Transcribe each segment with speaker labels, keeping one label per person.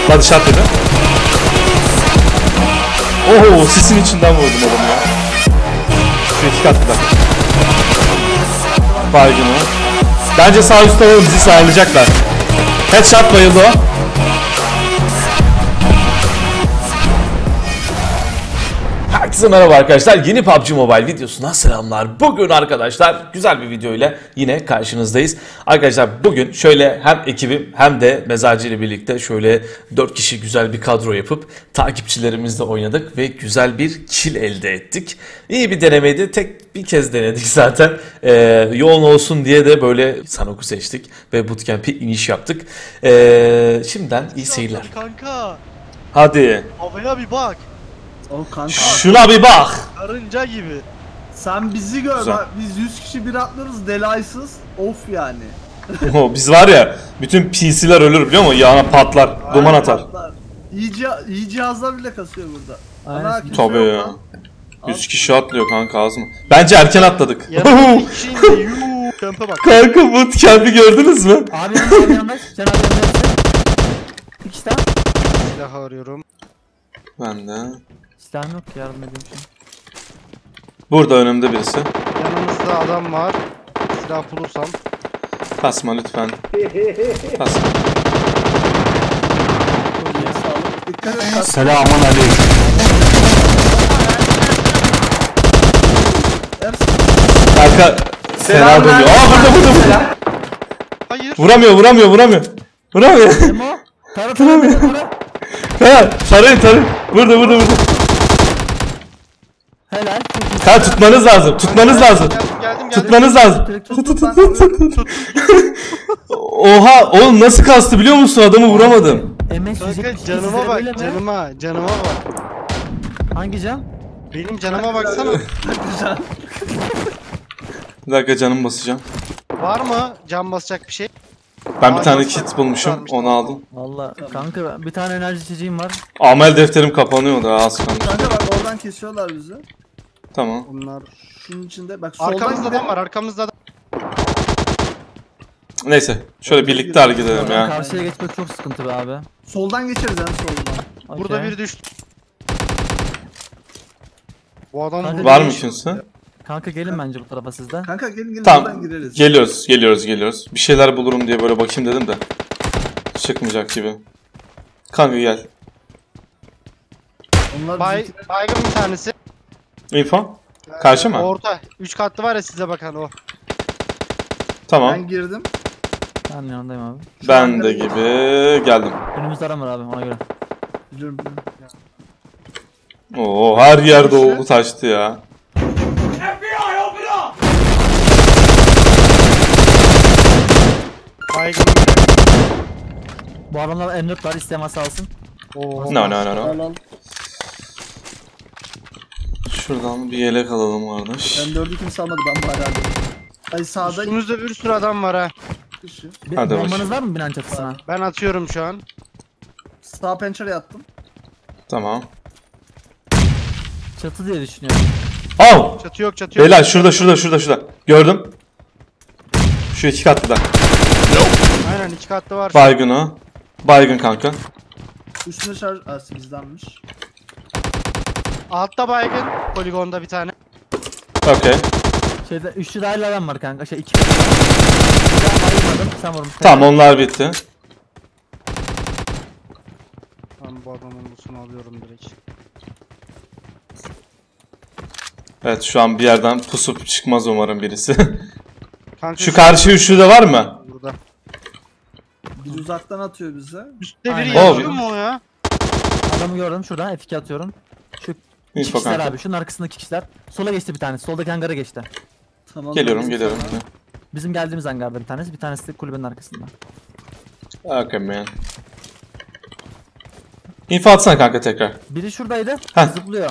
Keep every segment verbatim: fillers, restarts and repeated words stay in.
Speaker 1: Body shot dedi. Oho, sisin içinden vurdum adamı ya. Şu iki katlıda. Baygını. Bence sağ üstte olalım, bizi sağlayacaklar. Headshot bayıldı o. Herkese merhaba arkadaşlar. Yeni P U B G Mobile videosuna selamlar. Bugün arkadaşlar güzel bir video ile yine karşınızdayız. Arkadaşlar bugün şöyle hem ekibim hem de Mezarcı ile birlikte şöyle dört kişi güzel bir kadro yapıp takipçilerimizle oynadık ve güzel bir kill elde ettik. İyi bir denemeydi. Tek bir kez denedik zaten. Ee, yoğun olsun diye de böyle Sanoku seçtik ve bootcamp'e iniş yaptık. Ee, şimdiden iyi seyirler.
Speaker 2: Kanka.
Speaker 1: Hadi.
Speaker 2: Havaya bir bak.
Speaker 3: O kanka.
Speaker 1: Şuna bir bak.
Speaker 2: Karınca gibi.
Speaker 3: Sen bizi gör.
Speaker 1: Güzel.
Speaker 3: Bak, biz yüz kişi bir atlıyoruz delaysız. Of yani.
Speaker 1: O biz var ya bütün P C'ler ölür biliyor musun? Yağına patlar, duman atar.
Speaker 3: Patlar. İyi, ciha- iyi cihazlar bile kasıyor burada.
Speaker 4: Aynen.
Speaker 3: Ana, kimse
Speaker 1: Tabii
Speaker 3: yok
Speaker 1: ya.
Speaker 3: lan.
Speaker 1: yüz kişi atlıyor kanka, az mı? Bence erken atladık.
Speaker 2: Yanımda iki kişiyim de yuuu. Kampa bak.
Speaker 1: Kanka bootcamp'i gördünüz mü?
Speaker 4: Abi yanında, abi yanında. Sen abi yanında. İki tane.
Speaker 2: Silah arıyorum.
Speaker 1: Ben de.
Speaker 4: Silahım yok ki, yardım edeyim şimdi.
Speaker 1: Burada önümde birisi.
Speaker 2: Yanımızda adam var. Silah bulursam.
Speaker 1: Kasma lütfen. Kasma.
Speaker 3: Dikkat et. kas-
Speaker 1: Selamun aleyküm.
Speaker 3: Ersin.
Speaker 1: Kanka fena dönüyor. Aa burada burada burada.
Speaker 2: Hayır.
Speaker 1: Vuramıyor vuramıyor vuramıyor. Vuramıyor.
Speaker 4: Emo. Tara tara beni tara.
Speaker 1: Ha, tarayın tarayın. Burada burada burada.
Speaker 4: Helal.
Speaker 1: Ha, tutmanız lazım. Tutmanız lazım.
Speaker 2: Geldim geldim geldim.
Speaker 1: Tutmanız lazım.
Speaker 4: Direkt
Speaker 1: Tut
Speaker 4: tut.
Speaker 1: tut tut tut tut. Oha oğlum nasıl kastı biliyor musun? Adamı vuramadım.
Speaker 4: M S
Speaker 2: Kanka
Speaker 4: yüz
Speaker 2: canıma bak
Speaker 4: böyle mi?
Speaker 2: canıma canıma bak.
Speaker 4: Hangi can?
Speaker 2: Benim canıma baksana.
Speaker 1: Bir dakika canımı basacağım.
Speaker 2: Var mı can basacak bir şey?
Speaker 1: Ben bir
Speaker 2: Aa,
Speaker 1: tane
Speaker 2: yok.
Speaker 1: kit bulmuşum.
Speaker 2: Varmış,
Speaker 1: Onu
Speaker 2: tamam.
Speaker 1: aldım.
Speaker 4: Valla kanka bir tane enerji içeceğim var.
Speaker 1: Amel defterim kapanıyor da az kaldı.
Speaker 3: Kanka bak oradan kesiyorlar bizi.
Speaker 1: Tamam.
Speaker 2: Bunlar.
Speaker 3: Şunun içinde bak soldan
Speaker 2: Arkamızda
Speaker 3: gidelim.
Speaker 2: adam var arkamızda adam.
Speaker 1: Neyse. Şöyle birlikte hareket edelim
Speaker 4: Oradan
Speaker 1: ya.
Speaker 4: karşıya geçmek çok sıkıntı be abi.
Speaker 3: Soldan geçeriz en soldan.
Speaker 4: Okey.
Speaker 2: Burada biri düştü. Bu adam
Speaker 4: Kanka,
Speaker 1: Var mı kimse?
Speaker 4: Kanka gelin bence bu tarafa sizden.
Speaker 3: Kanka gelin gelin
Speaker 1: Tamam.
Speaker 3: buradan gireriz.
Speaker 1: Geliyoruz, geliyoruz, geliyoruz. Bir şeyler bulurum diye böyle bakayım dedim de. Çıkmayacak gibi. Kanka gel.
Speaker 3: Onlar
Speaker 2: Bay,
Speaker 3: bizi-
Speaker 2: baygın bir tanesi.
Speaker 1: Info. Karşı mı?
Speaker 2: Orta. Üç katlı var ya size bakan o.
Speaker 1: Tamam.
Speaker 3: Ben girdim.
Speaker 4: Ben yanındayım abi.
Speaker 1: Ben de gibi geldim.
Speaker 4: Önümüzde adam var abi, ona göre.
Speaker 3: Biliyorum biliyorum.
Speaker 1: Oo, her yer doldu taştı ya.
Speaker 2: Baygın.
Speaker 4: Bu adamlar M dört var, isteyen varsa alsın.
Speaker 2: Oo.
Speaker 1: No no no no.
Speaker 3: Al al.
Speaker 1: Şuradan bir yelek alalım kardeş.
Speaker 3: Ben dördü kimse almadı ben bari aldım. Ay sağda
Speaker 2: Üstümüzde bir sürü adam var ha.
Speaker 3: kişi.
Speaker 4: Bir
Speaker 1: Hadi
Speaker 4: bombanız
Speaker 1: bakayım.
Speaker 4: var mı binanın çatısına?
Speaker 2: Ben atıyorum şu an.
Speaker 3: Sağ pencereye attım.
Speaker 1: Tamam.
Speaker 4: Çatı diye düşünüyorum.
Speaker 1: Al!
Speaker 2: Çatı yok çatı yok.
Speaker 1: Beyler şurada şurada şurada şurada. Gördüm. Şu iki katlı da.
Speaker 2: Aynen iki katlı var.
Speaker 1: Baygın o. Baygın kanka.
Speaker 3: Üstüne şarj... Aa bizdenmiş.
Speaker 2: Altta baygın. Poligonda bir tane.
Speaker 1: Okey.
Speaker 4: Şeyde üçlü dahil adam var kanka, şey iki. Bir daha bayılmadım, sen vurmuş.
Speaker 1: Tamam onlar bitti.
Speaker 2: Ben bu adamın busunu alıyorum direkt.
Speaker 1: Evet şu an bir yerden pusup çıkmaz umarım birisi.
Speaker 2: Kanka
Speaker 1: Şu karşı üçlü de var mı?
Speaker 2: burada.
Speaker 3: Bir uzaktan atıyor bize.
Speaker 2: Üstte biri
Speaker 4: Aynen.
Speaker 2: yatıyor
Speaker 1: Oo.
Speaker 2: mu o ya?
Speaker 4: Adamı gördüm şuradan, F iki atıyorum. Şu iki
Speaker 1: Info
Speaker 4: kişiler
Speaker 1: kanka.
Speaker 4: abi, şunun arkasındaki kişiler. Sola geçti bir tanesi, soldaki hangara geçti.
Speaker 3: Tamam.
Speaker 1: Geliyorum
Speaker 3: ben-
Speaker 1: geliyorum.
Speaker 4: Bizim geldiğimiz hangarda bir tanesi, bir tanesi de kulübenin arkasında.
Speaker 1: Okay man. Info atsana kanka tekrar.
Speaker 4: Biri şuradaydı,
Speaker 1: Heh.
Speaker 4: zıplıyor.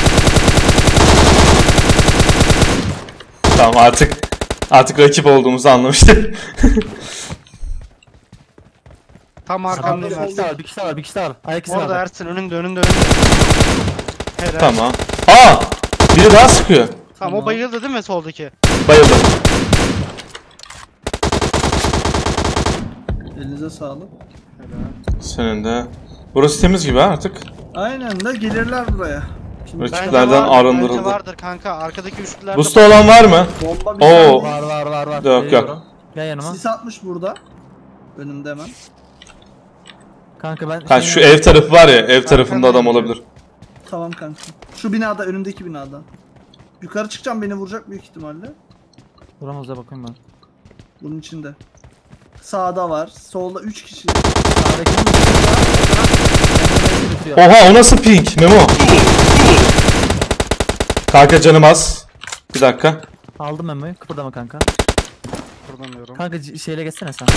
Speaker 1: Tamam artık artık rakip olduğumuzu anlamıştık.
Speaker 2: Tam
Speaker 4: Sağda
Speaker 2: arkamda.
Speaker 4: bir kişi daha var, bir kişi daha var, bir kişi daha var. Ayak izi
Speaker 2: Orada
Speaker 4: var.
Speaker 2: Ersin önünde önünde önünde. Helal.
Speaker 1: Tamam. Aa! Biri daha sıkıyor.
Speaker 2: Tamam o bayıldı değil mi soldaki?
Speaker 1: Bayıldım.
Speaker 3: Elinize sağlık.
Speaker 2: Helal.
Speaker 1: Senin de. Burası temiz gibi ha artık.
Speaker 3: Aynen de gelirler buraya. Şimdi
Speaker 1: Evet.
Speaker 2: Bence
Speaker 1: Rakiplerden
Speaker 2: var-
Speaker 1: arındırıldı.
Speaker 2: Bence vardır kanka. Arkadaki üçlülerde
Speaker 1: Busta olan var mı?
Speaker 3: bomba bir
Speaker 1: Oo.
Speaker 3: tane
Speaker 4: Var var var var.
Speaker 1: Yok,
Speaker 4: Geliyorum.
Speaker 1: yok.
Speaker 4: Gel yanıma.
Speaker 3: sis atmış burada. Önümde hemen.
Speaker 4: Kanka ben...
Speaker 1: Ha şu ev tarafı var ya, ev tarafında adam olabilir.
Speaker 3: Tamam kanka. Şu binada, önümdeki binada. Yukarı çıkacağım, beni vuracak büyük ihtimalle.
Speaker 4: Vuramaz da bakayım ben.
Speaker 3: Bunun içinde. Sağda var. Solda üç kişi.
Speaker 4: Sağdaki mi? Bitiriyor.
Speaker 1: Oha o nasıl ping Memo? Kanka canım az. Bir dakika.
Speaker 4: Aldım memoyu. Kıpırdama kanka.
Speaker 2: Kırmıyorum.
Speaker 4: Kanka c- şeyle geçsene sen.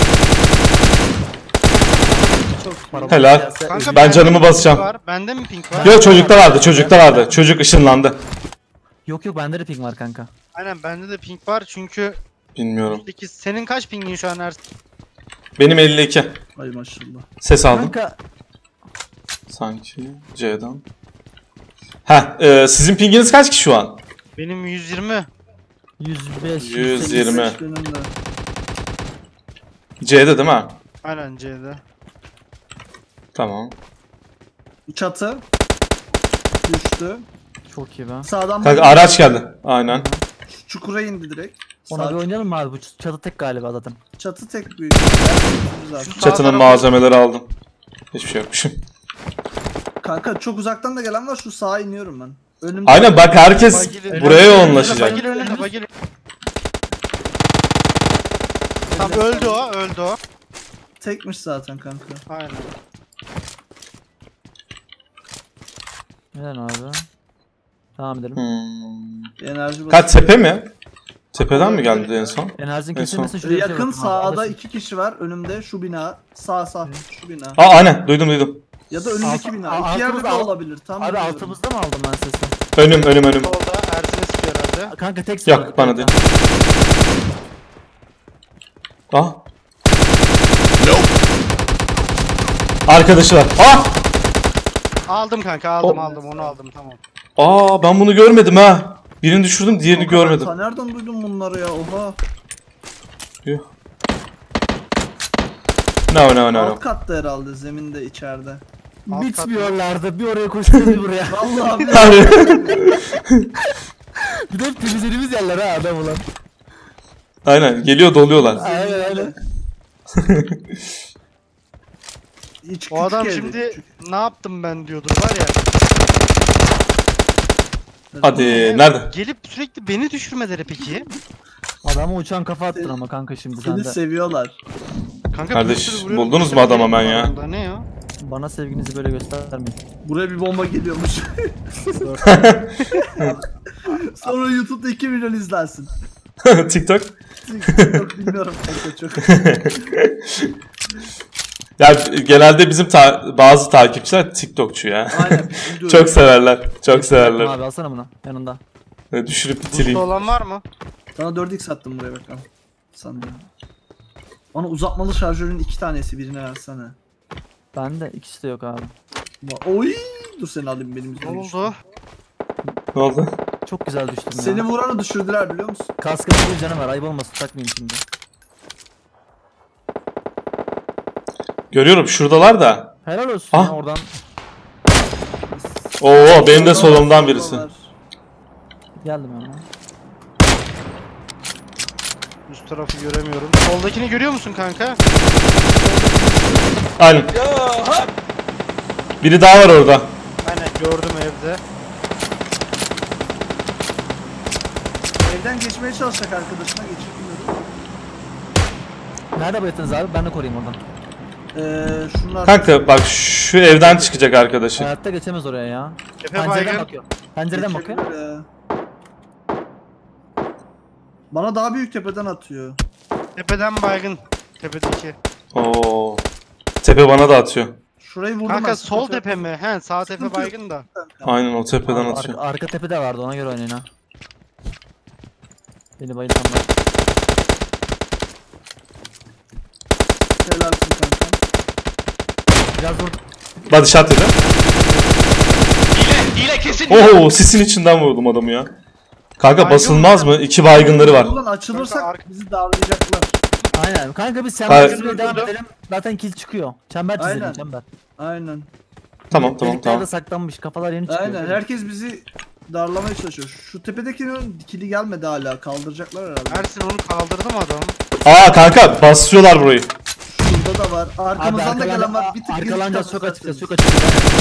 Speaker 3: Çok
Speaker 4: Para
Speaker 1: Helal.
Speaker 4: gelse-
Speaker 2: Kanka,
Speaker 1: Ben
Speaker 2: bende
Speaker 1: canımı
Speaker 2: mi pink
Speaker 1: basacağım.
Speaker 2: var? Bende mi pink var?
Speaker 1: Yok çocukta vardı, çocukta vardı. Çocuk ışınlandı.
Speaker 4: Yok yok bende de ping var kanka.
Speaker 2: Aynen bende de pink var çünkü
Speaker 1: Bilmiyorum.
Speaker 2: peki senin kaç pingin şu an Ersin?
Speaker 1: Benim elli iki.
Speaker 3: Ay maşallah.
Speaker 1: Ses aldım.
Speaker 4: Kanka
Speaker 1: Sanki C'den. Ha, e, sizin pinginiz kaç ki şu an?
Speaker 2: Benim yüz yirmi.
Speaker 4: yüz beş.
Speaker 1: yüz yirmi.
Speaker 3: Sekiz benim de.
Speaker 1: C'de değil mi?
Speaker 2: Aynen C'de.
Speaker 1: Tamam.
Speaker 3: Çatı. Düştü.
Speaker 4: Çok iyi be.
Speaker 3: Sağdan
Speaker 1: Kanka
Speaker 3: bak-
Speaker 1: araç geldi. Aynen.
Speaker 3: Şu çukura indi direkt.
Speaker 4: Ona
Speaker 3: Sağ
Speaker 4: bir oynayalım mı abi? Bu ç- çatı tek galiba zaten.
Speaker 3: çatı tek büyük. Her zaten.
Speaker 2: Sağ
Speaker 1: Çatının
Speaker 2: tarafı-
Speaker 1: malzemeleri aldım. Hiçbir şey yokmuş.
Speaker 3: Kanka çok uzaktan da gelen var. Şu sağa iniyorum ben. Önümde.
Speaker 1: Aynen bak herkes
Speaker 2: Bagili-
Speaker 1: buraya
Speaker 2: Bagili-
Speaker 1: yoğunlaşacak.
Speaker 2: Bagili önünde bagili. Tamam öldü o, öldü o.
Speaker 3: Tekmiş zaten kanka.
Speaker 2: Aynen.
Speaker 4: Neden abi? Devam edelim.
Speaker 1: Hmm.
Speaker 3: Enerji
Speaker 1: Kaç tepe mi? Tepeden mi geldi en son?
Speaker 4: Enerjinin
Speaker 1: En son.
Speaker 4: kesilmesi şuraya bir şey
Speaker 3: Yakın
Speaker 4: bakın abi,
Speaker 3: sağda
Speaker 4: alırsın.
Speaker 3: iki kişi var. Önümde şu bina. Sağ sağ şu bina.
Speaker 1: Aa aynen duydum duydum.
Speaker 3: Ya da önümdeki
Speaker 4: Alt-
Speaker 3: bina.
Speaker 4: a-
Speaker 3: İki yerde de
Speaker 4: altımızda-
Speaker 3: olabilir. Tam
Speaker 4: Abi
Speaker 3: bilmiyorum.
Speaker 4: altımızda mı aldım ben sesi?
Speaker 1: Önüm önüm önüm.
Speaker 2: Solda Ersin'e sıkıyor herhalde.
Speaker 4: Kanka tek
Speaker 1: Yok,
Speaker 4: sağlık
Speaker 1: bana
Speaker 4: kanka.
Speaker 1: değil. Ah. Arkadaşı var. Ah!
Speaker 2: Aldım kanka aldım
Speaker 1: O-
Speaker 2: aldım onu aldım tamam.
Speaker 1: Aa ben bunu görmedim ha. Birini düşürdüm, diğerini
Speaker 3: Kanka ben
Speaker 1: görmedim.
Speaker 3: ta nereden duydum bunları ya? Oha.
Speaker 1: Yuh. No no no
Speaker 3: Alt
Speaker 1: no.
Speaker 3: katta herhalde, zeminde içeride.
Speaker 2: Alt
Speaker 4: Bitmiyorlardı. Bir oraya koşuyor bir buraya.
Speaker 3: Vallahi bir
Speaker 4: Bir de hep temizlediğimiz yerler ha adam ulan.
Speaker 1: Aynen geliyor doluyorlar.
Speaker 4: Aynen aynen.
Speaker 3: iç
Speaker 2: O adam
Speaker 3: küçük evde,
Speaker 2: şimdi
Speaker 3: küçük.
Speaker 2: ne yaptım ben diyordur var ya.
Speaker 1: Hadi
Speaker 2: Yani
Speaker 1: nerede?
Speaker 2: Gelip sürekli beni düşürmeleri peki.
Speaker 4: Adama uçan kafa attın ama kanka şimdi sen
Speaker 3: Seni
Speaker 4: de.
Speaker 3: seviyorlar.
Speaker 2: Kanka
Speaker 1: Kardeş,
Speaker 2: bir sürü vuruyorum,
Speaker 1: buldunuz
Speaker 2: bir sürü
Speaker 1: mu adamı hemen
Speaker 2: vuruyorum
Speaker 1: ya?
Speaker 2: arada. Ne ya?
Speaker 4: Bana sevginizi böyle göstermeyin.
Speaker 3: Buraya bir bomba geliyormuş. Sonra YouTube'da iki milyon izlensin.
Speaker 1: TikTok.
Speaker 3: Yok bilmiyorum kanka çok.
Speaker 1: Ya genelde bizim ta- bazı takipçiler TikTokçu ya.
Speaker 3: Aynen biz biliyoruz.
Speaker 1: Çok severler. Çok severler.
Speaker 4: Abi alsana bunu yanında.
Speaker 1: Ee, Düşürüp
Speaker 2: Boost
Speaker 1: bitireyim.
Speaker 2: olan var mı?
Speaker 3: Sana dört x attım buraya bakalım. Sandım. Bana uzatmalı şarjörün iki tanesi, birine versene.
Speaker 4: Bende ikisi de yok abi.
Speaker 3: Ba- Oy! Dur seni alayım, benim
Speaker 2: Ne
Speaker 3: yüzümden düştü.
Speaker 2: oldu?
Speaker 1: Ne oldu?
Speaker 4: Çok güzel düştüm ya.
Speaker 3: Seni vuranı düşürdüler biliyor musun?
Speaker 4: Kaskımda bir canı var ayıp olmasın takmayayım şimdi.
Speaker 1: Görüyorum şuradalar da.
Speaker 4: Helal olsun
Speaker 1: Ah.
Speaker 4: ya oradan.
Speaker 1: Oo benim de solumdan birisi.
Speaker 4: Geldim ama.
Speaker 2: Üst tarafı göremiyorum. Soldakini görüyor musun kanka?
Speaker 1: Aynen. Biri daha var orada.
Speaker 2: Aynen gördüm evde.
Speaker 3: Evden geçmeye çalışacak arkadaşına, geçirmiyorum.
Speaker 4: Nerede bayıttınız abi? Ben de koruyayım oradan.
Speaker 3: Eee şunlar...
Speaker 1: Kanka bak şu evden çıkacak arkadaşı.
Speaker 4: Hayatta geçemez oraya ya.
Speaker 2: Tepe
Speaker 4: Pencereden
Speaker 2: baygın.
Speaker 4: bakıyor. Pencereden bakıyor.
Speaker 3: Geçebilir ya. Bana daha büyük tepeden atıyor.
Speaker 2: Tepeden baygın. Tepedeki.
Speaker 1: Oo. Tepe bana da atıyor.
Speaker 3: Şurayı vurdum
Speaker 2: Kanka
Speaker 3: ben,
Speaker 2: sol
Speaker 3: sıkıntı yok.
Speaker 2: tepe mi? He sağ tepe
Speaker 3: Sıkıntı yok.
Speaker 2: baygın da.
Speaker 1: Aynen o tepeden
Speaker 4: Abi,
Speaker 1: atıyor.
Speaker 4: arka, arka tepede vardı ona göre oynayın ha. Beni bayıltan var.
Speaker 3: Helalsin kanka.
Speaker 4: Biraz vurdum.
Speaker 1: Body shot dedi.
Speaker 2: Hile, hile kesin.
Speaker 1: Oo sisin içinden vurdum adamı ya. Kanka
Speaker 2: Baygın
Speaker 1: basılmaz mı? İki baygınları var.
Speaker 3: Ulan açılırsak
Speaker 2: Kanka, arka-
Speaker 3: bizi darlayacaklar.
Speaker 4: Aynen. Kanka biz
Speaker 1: Hayır.
Speaker 4: çember çizmeye devam edelim. Zaten kill çıkıyor. Çember çizelim
Speaker 3: Aynen.
Speaker 4: çember.
Speaker 3: Aynen.
Speaker 1: Tamam tamam
Speaker 4: Delikler
Speaker 1: tamam.
Speaker 4: de saklanmış. Kafalar yeni çıkıyor.
Speaker 3: Aynen. Herkes bizi darlamaya çalışıyor. Şu tepedekinin dikili gelmedi hala. Kaldıracaklar herhalde.
Speaker 2: Ersin onu kaldırdı mı adam?
Speaker 1: Aa kanka basıyorlar burayı.
Speaker 3: Şurada da var.
Speaker 4: Abi
Speaker 3: Arkamızdan da gelen var.
Speaker 4: arkalanca,
Speaker 3: Bir tık
Speaker 4: arkalanca
Speaker 3: geri
Speaker 4: çok açıkta
Speaker 3: çıkarsanız.
Speaker 4: çok açıkta.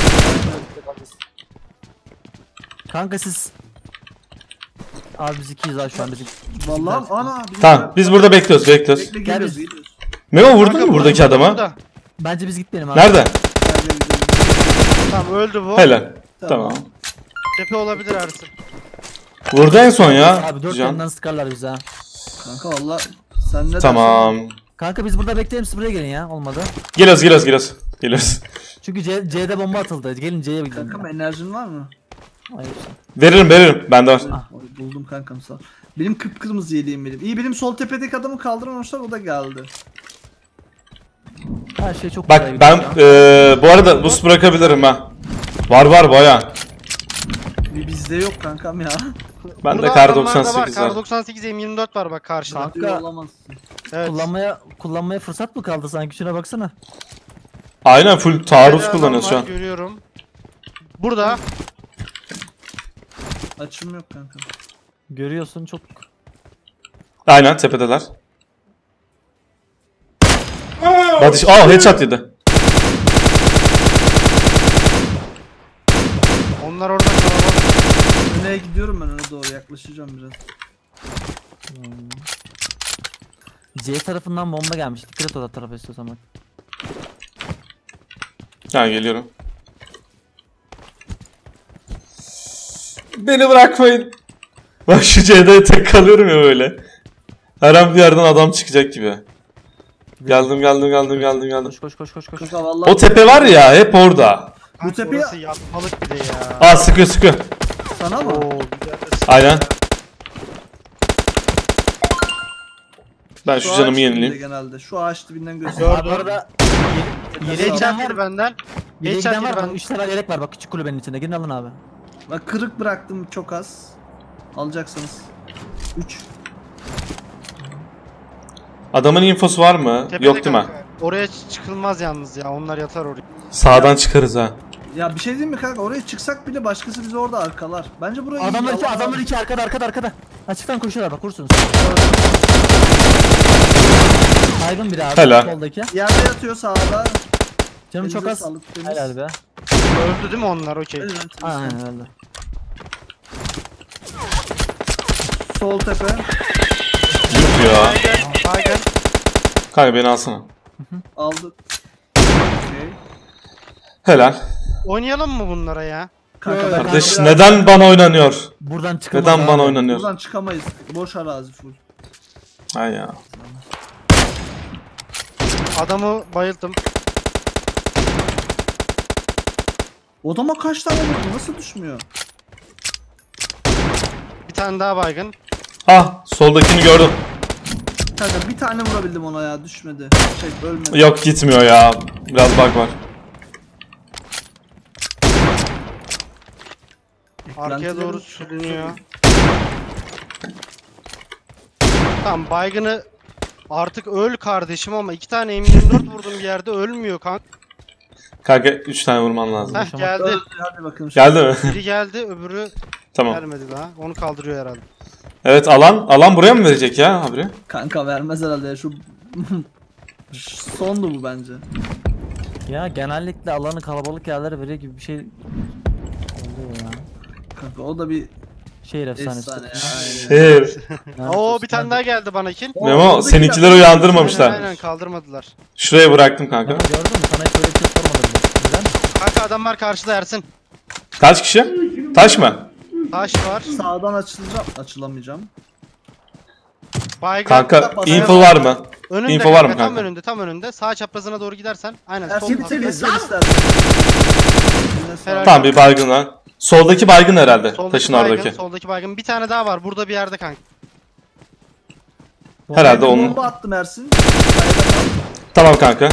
Speaker 4: Kanka siz... Abi biz ikiyiz ha şu an bizim.
Speaker 3: Vallahi ana. bizim-
Speaker 1: Tamam biz burada bekliyoruz bekliyoruz.
Speaker 3: Bekle
Speaker 4: Gel
Speaker 3: geliyoruz.
Speaker 4: biz-
Speaker 3: geliyoruz.
Speaker 1: Memo vurdun
Speaker 2: Kanka,
Speaker 1: mu buradaki
Speaker 2: burada,
Speaker 1: adama?
Speaker 2: burada.
Speaker 4: Bence biz gitmeyelim abi.
Speaker 1: Nerede?
Speaker 3: Gel, gel, gidelim.
Speaker 2: Tamam öldü bu.
Speaker 1: Helal.
Speaker 3: Tamam.
Speaker 1: Tamam.
Speaker 2: Tepe olabilir Ersin.
Speaker 1: Vurdu en son ya.
Speaker 4: Abi dört
Speaker 1: Can.
Speaker 4: yandan sıkarlar bize ha.
Speaker 3: Kanka valla sen ne
Speaker 1: Tamam.
Speaker 4: Kanka biz burada bekleyelim siz buraya gelin ya olmadı.
Speaker 1: Geliyoruz geliyoruz geliyoruz. Geliyoruz.
Speaker 4: Çünkü C, C'de bomba atıldı. Gelin C'ye gidelim.
Speaker 3: Kankam enerjin var mı?
Speaker 4: Hayır.
Speaker 1: Veririm veririm. Bende var.
Speaker 3: Oy, buldum kankam sağ ol. Benim kıpkırmızı yediğim benim. İyi benim sol tepedeki adamı kaldırmamışlar o da geldi.
Speaker 4: Her şey çok güzel
Speaker 1: Bak
Speaker 4: gidiyor
Speaker 1: ben
Speaker 4: ya.
Speaker 1: eee bu arada boost bırakabilirim ha. Var var baya.
Speaker 3: Bir bizde yok kankam ya.
Speaker 1: Bende
Speaker 2: Burada
Speaker 1: kar
Speaker 2: adamlarda
Speaker 1: doksan sekiz
Speaker 2: Kar
Speaker 1: var.
Speaker 2: doksan sekiz M yirmi dört var bak karşıda.
Speaker 4: Kanka,
Speaker 3: Diyor olamazsın.
Speaker 2: Evet.
Speaker 4: kullanmaya kullanmaya fırsat mı kaldı sanki şuna baksana.
Speaker 1: Aynen full taarruz
Speaker 2: Bir adam
Speaker 1: kullanıyoruz şu
Speaker 2: var,
Speaker 1: an.
Speaker 2: Görüyorum. Burada.
Speaker 3: Açım yok kanka.
Speaker 4: Görüyorsun çok.
Speaker 1: Aynen tepedeler. Batış. Aa headshot yedi.
Speaker 2: Onlar orada kalabalık.
Speaker 3: Öne gidiyorum ben öne doğru yaklaşacağım biraz.
Speaker 4: C tarafından bomba gelmiş. Dikkat et o da tarafa istiyorsan bak.
Speaker 1: Ha geliyorum. Beni bırakmayın. Bak şu C'de tek kalıyorum ya böyle. Her an bir yerden adam çıkacak gibi. Geldim geldim geldim geldim geldim.
Speaker 4: Koş koş koş koş koş.
Speaker 3: Kanka vallahi
Speaker 1: O tepe var ya hep orada.
Speaker 3: bu tepe
Speaker 2: Burası yatmalık bir de ya.
Speaker 1: Aa sıkıyor sıkıyor.
Speaker 3: sana mı?
Speaker 2: Oo güzel de sık-
Speaker 1: Aynen. Ben şu
Speaker 3: ağaç
Speaker 1: canımı
Speaker 3: dibinde
Speaker 1: yenileyim.
Speaker 3: Genelde. Şu ağaç dibinden gösteriyor.
Speaker 4: Abi bu arada yeleğe
Speaker 2: Geçen
Speaker 4: giden
Speaker 2: biri
Speaker 4: var.
Speaker 2: benden.
Speaker 4: Yeleğe
Speaker 2: Geçen
Speaker 4: giden
Speaker 2: biri
Speaker 4: var.
Speaker 2: ben.
Speaker 4: üç tane yelek var bak küçük kulübenin içinde. Girin alın abi.
Speaker 3: Bak kırık bıraktım çok az. Alacaksınız. üç.
Speaker 1: Adamın infosu var mı?
Speaker 2: Tepede
Speaker 1: Yok değil mi?
Speaker 2: kanka. Oraya çıkılmaz yalnız ya. Onlar yatar oraya.
Speaker 1: Sağdan çıkarız ha.
Speaker 3: Ya bir şey diyeyim mi kanka oraya çıksak bile başkası bizi orada arkalar. Bence burayı
Speaker 4: Adamlar iki,
Speaker 3: Allah-
Speaker 4: adamlar iki arkada arkada arkada. Açıktan koşuyorlar bak vursunuz. Baygın biri abi.
Speaker 1: Helal.
Speaker 4: Soldaki.
Speaker 3: Yerde yatıyor sağda.
Speaker 4: Canım çok
Speaker 3: Elinize
Speaker 4: az.
Speaker 3: sağlık, temiz.
Speaker 4: Helal be.
Speaker 2: Öldü değil mi onlar? Okey.
Speaker 3: Evet, temiz.
Speaker 4: Aynen öyle.
Speaker 3: Sol tepe.
Speaker 1: Yok ya.
Speaker 2: Baygın. Baygın.
Speaker 1: Kanka beni alsana.
Speaker 3: Aldık. Okey.
Speaker 1: Helal.
Speaker 2: Oynayalım mı bunlara ya?
Speaker 3: Kanka
Speaker 4: Yok,
Speaker 3: ben
Speaker 1: Kardeş
Speaker 3: biraz-
Speaker 1: neden bana oynanıyor?
Speaker 4: Buradan çıkamaz
Speaker 1: Neden
Speaker 4: abi.
Speaker 1: bana oynanıyor?
Speaker 3: Buradan çıkamayız. Boş arazi full.
Speaker 1: Ay ya.
Speaker 2: Adamı bayıldım.
Speaker 3: Odama kaç tane vurdu? Nasıl düşmüyor?
Speaker 2: Bir tane daha baygın.
Speaker 1: Ah soldakini gördüm.
Speaker 3: Kanka bir tane vurabildim ona ya düşmedi. Şey ölmedi.
Speaker 1: Yok gitmiyor ya. Biraz bug var.
Speaker 2: Arkaya doğru
Speaker 3: Eklentilerim-
Speaker 2: sürünüyor. Tamam baygını artık öl kardeşim ama iki tane M yirmi dört vurdum bir yerde ölmüyor kanka.
Speaker 1: Kanka üç tane vurman lazım.
Speaker 2: Heh geldi.
Speaker 3: Öldü, hadi bakalım. şimdi.
Speaker 1: Geldi mi?
Speaker 2: Biri geldi öbürü
Speaker 1: Tamam.
Speaker 2: gelmedi daha. Onu kaldırıyor herhalde.
Speaker 1: Evet alan alan buraya mı verecek ya habire?
Speaker 3: Kanka vermez herhalde ya şu sondu bu bence.
Speaker 4: Ya genellikle alanı kalabalık yerlere veriyor gibi bir şey oluyor ya.
Speaker 3: Kanka o da bir
Speaker 4: Şehir efsanesi.
Speaker 3: efsane ya.
Speaker 1: Şehir.
Speaker 4: Yani
Speaker 2: Oo bir tane daha geldi bana kill.
Speaker 1: Memo
Speaker 3: oradakiler-
Speaker 1: seninkileri
Speaker 2: Aynen,
Speaker 1: uyandırmamışlar.
Speaker 2: aynen kaldırmadılar.
Speaker 1: Şuraya bıraktım kanka.
Speaker 4: Ama gördün mü? Sana hiç öyle bir şey sormadım bile. Güzel mi?
Speaker 2: Kanka adamlar karşıda Ersin.
Speaker 1: Kaç kişi? Taş mı?
Speaker 2: Taş var.
Speaker 3: Sağdan açılacağım. Açılamayacağım.
Speaker 2: Baygın.
Speaker 1: Kanka
Speaker 3: Basaya
Speaker 1: info var mı?
Speaker 2: Önünde
Speaker 1: info var mı
Speaker 2: Tam
Speaker 1: kanka?
Speaker 2: önünde tam önünde. Sağ çaprazına doğru gidersen. Aynen sol
Speaker 3: Ersin
Speaker 2: hafif.
Speaker 3: seni ister istersen. Yine sağ-
Speaker 2: Helal.
Speaker 1: Tamam bir baygın var. Soldaki baygın herhalde.
Speaker 2: Soldaki
Speaker 1: Taşın
Speaker 2: baygın,
Speaker 1: oradaki.
Speaker 2: Soldaki baygın. Bir tane daha var. Burada bir yerde kanka.
Speaker 1: Herhalde
Speaker 3: Bir
Speaker 1: onun.
Speaker 3: Bomba attım Ersin. Kayada kal.
Speaker 1: Tamam kanka.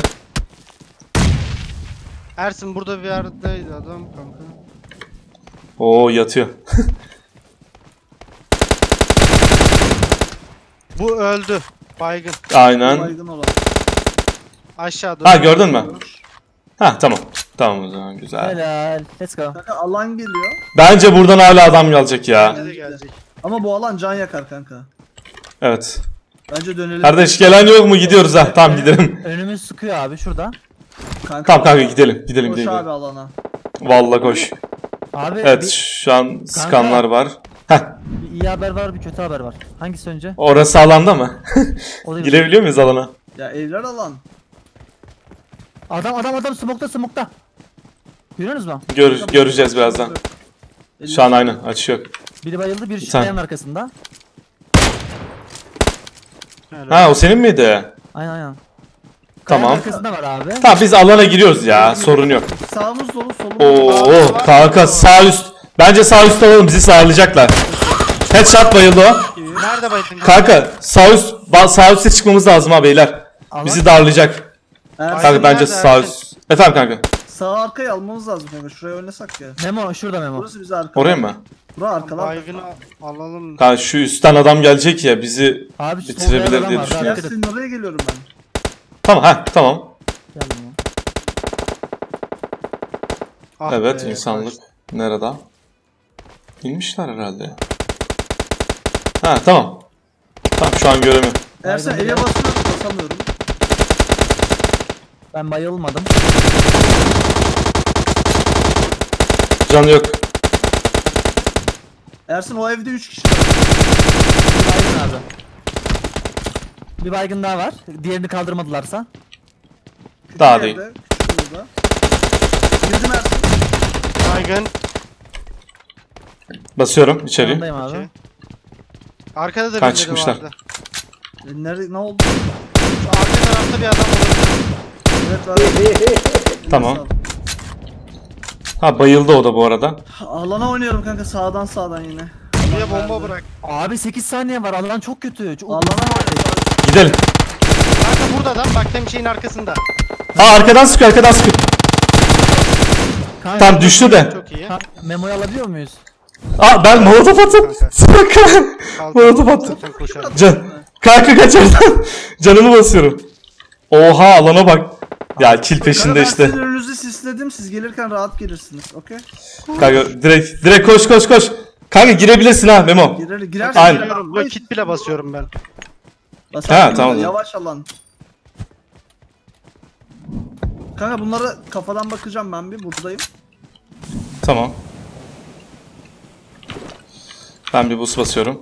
Speaker 2: Ersin burada bir yerdeydi adam kanka.
Speaker 1: Oo yatıyor.
Speaker 2: Bu öldü. Baygın.
Speaker 1: Aynen.
Speaker 3: Baygın olan.
Speaker 2: Aşağı doğru.
Speaker 1: Ha gördün mü? Ha tamam. Tamam o zaman güzel.
Speaker 4: Helal. Let's go.
Speaker 3: Kanka alan geliyor.
Speaker 1: Bence buradan hala adam gelecek ya.
Speaker 2: Bence de gelecek.
Speaker 3: Ama bu alan can yakar kanka.
Speaker 1: Evet.
Speaker 3: Bence dönelim.
Speaker 1: Kardeş gelen yok mu? Gidiyoruz ha. Tamam gidelim.
Speaker 4: Önümüz sıkıyor abi şurada.
Speaker 3: Kanka,
Speaker 1: Tamam kanka gidelim. Gidelim
Speaker 3: koş
Speaker 1: gidelim.
Speaker 3: abi alana.
Speaker 1: Vallahi koş.
Speaker 4: Abi
Speaker 1: Evet
Speaker 4: bir,
Speaker 1: şu an skanlar var. Heh.
Speaker 4: bir iyi haber var bir kötü haber var. Hangisi önce?
Speaker 1: Orası alanda mı?
Speaker 4: O da
Speaker 1: Girebiliyor muyuz alana?
Speaker 3: Ya evler alan.
Speaker 4: Adam adam adam smokta smokta. Görüyorsunuz mu?
Speaker 1: Gör, göreceğiz birazdan. Şu an aynen açı yok.
Speaker 4: Biri bayıldı biri şu
Speaker 1: Sen-
Speaker 4: kayanın arkasında.
Speaker 2: Helal.
Speaker 1: Ha o senin miydi?
Speaker 4: Aynen aynen.
Speaker 1: Tamam.
Speaker 4: Kayanın arkasında var abi.
Speaker 1: Tamam biz alana giriyoruz ya. Sorun yok.
Speaker 3: Sağımız dolu solumuz dolu.
Speaker 1: Oo kanka sağ üst. Bence sağ üst alalım bizi sağlayacaklar. Headshot bayıldı o.
Speaker 2: Nerede baydın?
Speaker 1: Kanka sağ üst ba- sağ üste çıkmamız lazım ha beyler.
Speaker 4: Allah-
Speaker 1: Bizi darlayacak.
Speaker 3: Ersin,
Speaker 1: Kanka bence
Speaker 2: nerede,
Speaker 1: sağ
Speaker 2: Ersin?
Speaker 1: üst. Efendim kanka.
Speaker 3: sağ arkayı almamız lazım kanka. Şuraya oynasak ya.
Speaker 4: Memo şurada Memo.
Speaker 3: Burası bize arka.
Speaker 1: Oraya mı?
Speaker 3: Bura arkalar.
Speaker 2: Baygını alalım.
Speaker 1: Kanka şu üstten adam gelecek ya bizi
Speaker 4: Abi şu
Speaker 1: bitirebilir
Speaker 4: solda adam
Speaker 1: diye
Speaker 4: var,
Speaker 1: düşünüyorum.
Speaker 4: dikkat et.
Speaker 3: Ersin oraya geliyorum ben.
Speaker 1: Tamam ha tamam.
Speaker 4: Gel Memo.
Speaker 2: Ah
Speaker 1: Evet
Speaker 2: be,
Speaker 1: insanlık. Nerede? İnmişler herhalde. Ha tamam. Tamam şu an göremiyorum.
Speaker 3: Ersin
Speaker 4: Baygın
Speaker 3: eve
Speaker 4: gel.
Speaker 3: basıyorum basamıyorum.
Speaker 4: Ben bayılmadım.
Speaker 1: Canı yok.
Speaker 3: Ersin o evde üç kişi var.
Speaker 4: Bir baygın abi. Bir baygın daha var. Diğerini kaldırmadılarsa.
Speaker 3: Küçük
Speaker 1: Daha
Speaker 3: evde,
Speaker 1: değil.
Speaker 3: küçük odada. Girdim Ersin.
Speaker 2: Baygın.
Speaker 1: Basıyorum içeri.
Speaker 4: Yanındayım abi.
Speaker 2: Okey. Arkada da
Speaker 1: Kan
Speaker 2: birileri
Speaker 1: çıkmışlar.
Speaker 2: vardı.
Speaker 3: E, nerede ne oldu?
Speaker 2: Şu arka tarafta bir adam olabilir.
Speaker 3: Evet var.
Speaker 1: Tamam. Ha bayıldı o da bu arada.
Speaker 3: Alana oynuyorum kanka sağdan sağdan yine.
Speaker 2: Buraya bomba bırak.
Speaker 4: Abi sekiz saniye var. Alan çok kötü. Çok
Speaker 3: Alana oynuyorum.
Speaker 1: Gidelim.
Speaker 2: Kanka burada adam bak tam şeyin arkasında.
Speaker 1: Ha arkadan sıkıyor arkadan sıkıyor.
Speaker 4: Kanka,
Speaker 1: Tam düştü de.
Speaker 2: Çok iyi.
Speaker 4: Ha, Memo'yu alabiliyor muyuz?
Speaker 1: Aa ben molotof attım. Kanka. Molotof attım.
Speaker 2: Sen koşar.
Speaker 1: Can. Kanka kaçırdım. Canımı basıyorum. Oha alana bak. Ya kill peşinde
Speaker 3: Kanka ben
Speaker 1: işte.
Speaker 3: sizin önünüzü sisledim siz gelirken rahat gelirsiniz. Okey?
Speaker 1: Kanka direkt direkt koş koş koş. Kanka girebilirsin ha Memo.
Speaker 3: Girer, girersin.
Speaker 1: Aynen.
Speaker 2: Basıyorum. Yok kit bile basıyorum ben.
Speaker 3: Basarsın
Speaker 1: Ha, tamam.
Speaker 3: da, Yavaş alan. Kanka bunlara kafadan bakacağım ben bir buradayım.
Speaker 1: Tamam. Ben bir boost basıyorum.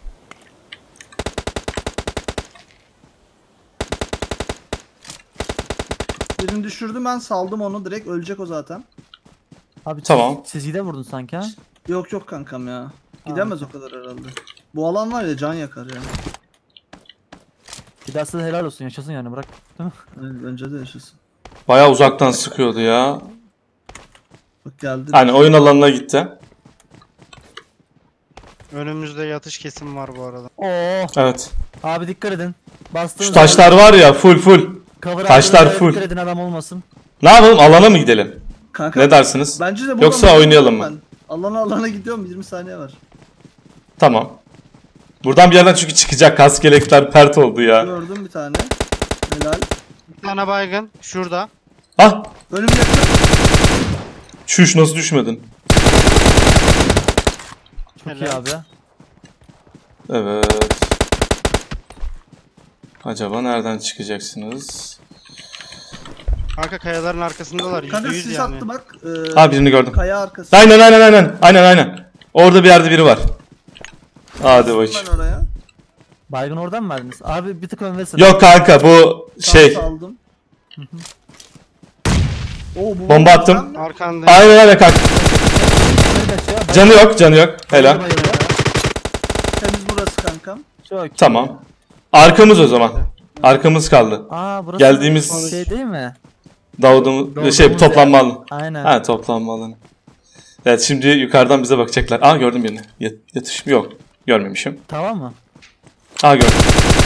Speaker 3: Birini düşürdüm ben saldım onu direkt ölecek o zaten.
Speaker 4: Abi
Speaker 1: Tamam.
Speaker 4: çizgide vurdun sanki ha.
Speaker 3: Yok yok kankam ya. Gidemez o kadar herhalde. Bu alan var ya can yakar ya.
Speaker 4: Bir daha size helal olsun yaşasın yani bırak. Değil mi?
Speaker 3: Evet, bence de yaşasın.
Speaker 1: Bayağı uzaktan sıkıyordu ya.
Speaker 3: Bak geldi.
Speaker 1: Hani oyun alanına gitti.
Speaker 2: Önümüzde yatış kesim var bu arada.
Speaker 4: Oo.
Speaker 1: Evet.
Speaker 4: Abi dikkat edin. Bastığınız
Speaker 1: Şu taşlar var ya full full.
Speaker 4: cover
Speaker 1: taşlar
Speaker 4: aldığınızda
Speaker 1: full.
Speaker 4: Dikkat edin adam olmasın.
Speaker 1: Ne yapalım alana mı gidelim?
Speaker 3: Kanka,
Speaker 1: Ne dersiniz?
Speaker 3: bence de buradan
Speaker 1: Yoksa
Speaker 3: bakıyorum
Speaker 1: oynayalım mı?
Speaker 3: ben. Alana alana gidiyorum yirmi saniye var.
Speaker 1: Tamam. Buradan bir yerden çünkü çıkacak kaskelekler pert oldu ya.
Speaker 3: Gördüm bir tane. Helal.
Speaker 2: Bir tane baygın şurada.
Speaker 1: Ah!
Speaker 3: Önüm yakın.
Speaker 1: Çüş nasıl düşmedin?
Speaker 4: Çok iyi
Speaker 2: Helal.
Speaker 4: abi ya.
Speaker 1: Evet. Acaba nereden çıkacaksınız?
Speaker 2: Kanka kayaların arkasındalar.
Speaker 3: Kanka
Speaker 2: yüzde yüz
Speaker 3: sis
Speaker 2: yani.
Speaker 3: attı bak. Ee,
Speaker 1: Ha birini gördüm.
Speaker 3: Kaya arkası.
Speaker 1: Aynen aynen aynen. Aynen aynen. Orada bir yerde biri var. Hadi bakayım.
Speaker 3: Ben oraya.
Speaker 4: Baygın oradan mı verdiniz? Abi bir tık öndesin.
Speaker 1: Yok kanka bu şey.
Speaker 3: Tam saldım. Oo, bu
Speaker 1: Bomba attım.
Speaker 3: bombadan-
Speaker 2: Arkanda.
Speaker 1: Aynen aynen kanka. Canı yok canı yok. Helal.
Speaker 3: Temiz burası kankam.
Speaker 4: Çok.
Speaker 1: Tamam. Arkamız o zaman. Arkamız kaldı.
Speaker 4: Aa burası
Speaker 1: Geldiğimiz-
Speaker 4: şey değil mi?
Speaker 1: Davudumuz
Speaker 4: Davudumuz
Speaker 1: şey
Speaker 4: ya.
Speaker 1: toplanma alanı.
Speaker 4: Aynen.
Speaker 1: Ha toplanma alanı. Evet şimdi yukarıdan bize bakacaklar. Aa gördüm birini. Yat, yatış yok. Görmemişim.
Speaker 4: Tamam mı?
Speaker 1: Aa gördüm.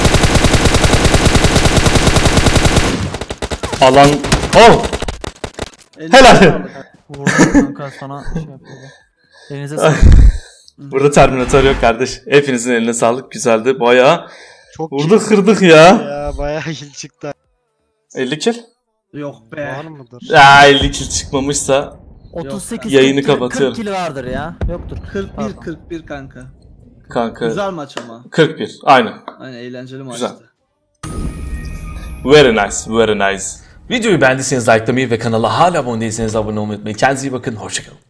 Speaker 1: Alan. Oh!
Speaker 3: Eline
Speaker 1: Helal.
Speaker 3: sağlık.
Speaker 4: Vurdum kanka sana şey yapıyordu. Elinize sağlık.
Speaker 1: Burada Terminator yok kardeş. Hepinizin eline sağlık. Güzeldi. Bayağı
Speaker 2: Çok
Speaker 1: Vurduk
Speaker 2: kill
Speaker 1: kırdık ya.
Speaker 2: ya, bayağı kill çıktı.
Speaker 1: elli kill.
Speaker 3: Yok be.
Speaker 2: Var mıdır?
Speaker 1: Ya elli kill çıkmamışsa
Speaker 4: otuz sekiz
Speaker 1: Yayını
Speaker 4: kırk kill-
Speaker 1: kapatıyorum.
Speaker 4: kırk kill vardır ya. Yoktur.
Speaker 3: kırk bir
Speaker 4: Pardon.
Speaker 3: kırk bir kanka.
Speaker 1: kanka
Speaker 3: Güzel maç ama.
Speaker 1: kırk bir. Aynen.
Speaker 3: Aynen eğlenceli
Speaker 1: Güzel.
Speaker 3: maçtı.
Speaker 1: Very nice, very nice. Videoyu beğendiyseniz likelamayı ve kanala hala abone değilseniz abone olmayı unutmayın. Kendinize iyi bakın, hoşçakalın.